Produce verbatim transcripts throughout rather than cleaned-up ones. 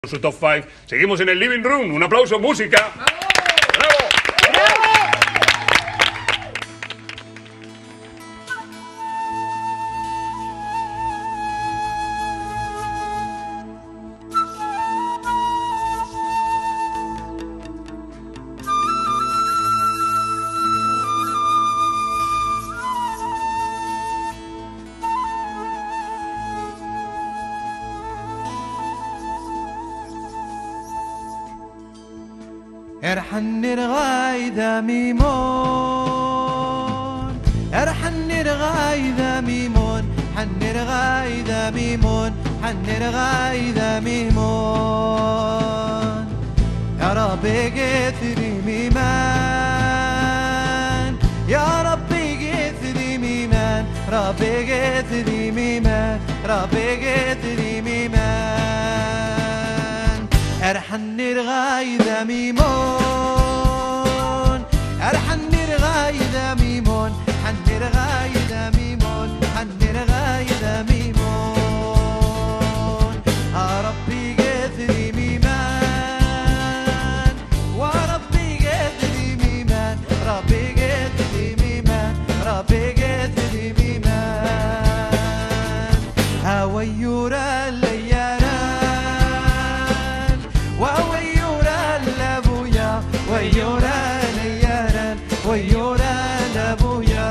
Su top cinco. Seguimos en el living room. Un aplauso, música. ¡Bravo! ¡Bravo! ارحن الغايدة ميمون ارحن الغايدة ميمون حن الغايدة ميمون حن الغايدة ميمون يا ربي قثري ميمان يا ربي قثري ميمان ربي قثري ميمان ربي قثري ميمان ارحن الغايدة ميمون ارحن الغايدة ميمون حن الغايدة ميمون حن الغايدة ميمون يا ربي قثري ميمان وربي قثري ميمان ربي قثري ميمان ربي قثري ميمان هويورا ويورا ليانا ويورا لابويا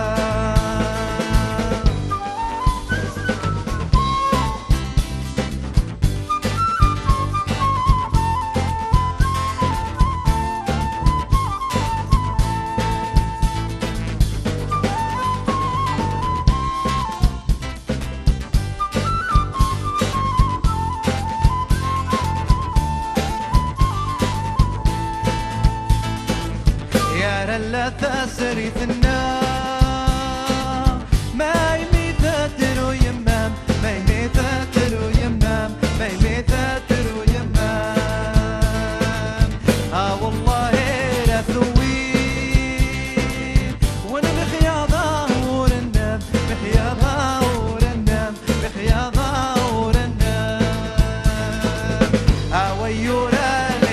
لا تسري في النار ما يميتاترو يمام ما يميتاترو يمام ما يميتاترو يمام اه والله لا ثوين وانا بخياضة ورنام بخياضة ورنام بخياضة ورنام اه ويورا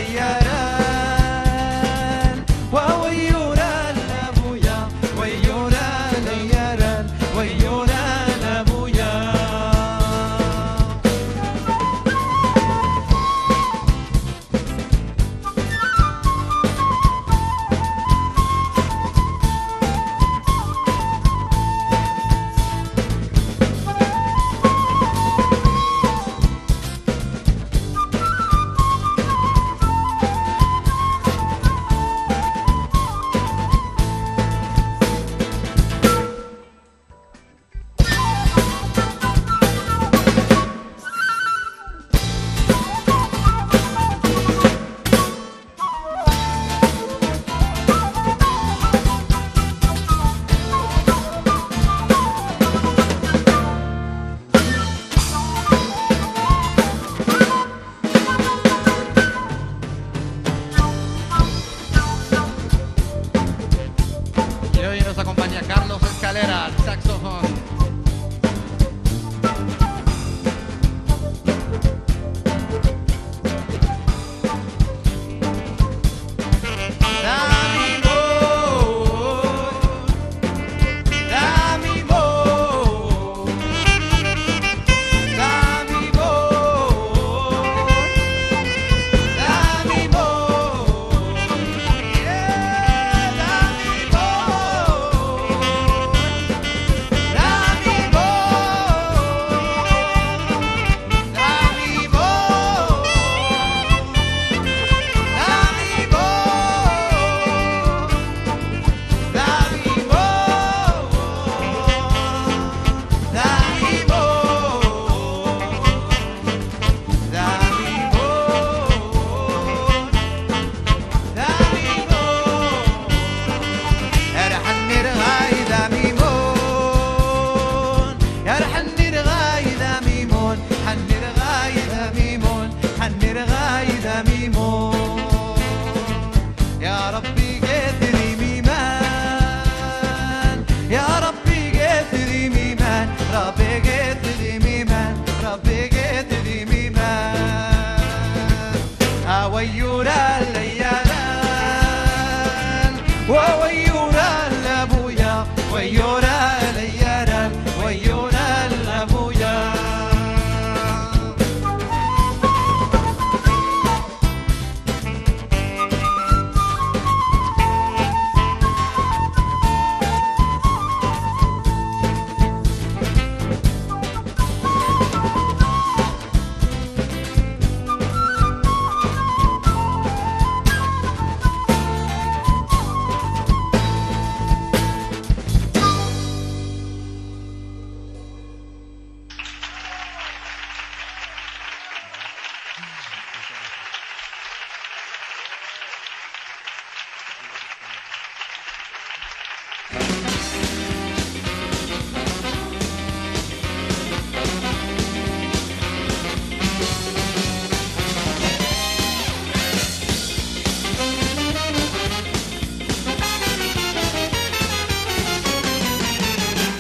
acompaña Carlos Escalera al saxofón. ربي قدري ميمان ربي قدري ميمان ها ويورا الليالي